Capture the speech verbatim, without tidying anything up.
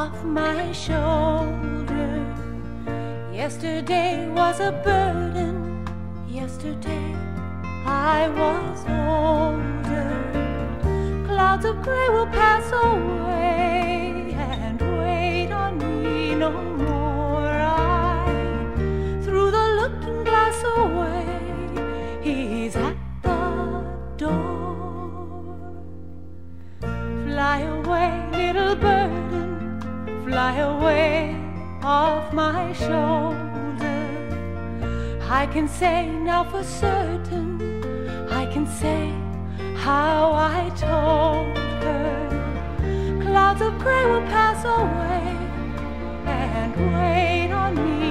off my shoulder. Yesterday was a burden. Yesterday I was older. Clouds of gray will pass away and wait on me no more. I threw the looking glass away. He's at the door. Fly away, little burden. Fly away off my shoulder. I can say now for certain, I can say how I told her. Clouds of gray will pass away and wait on me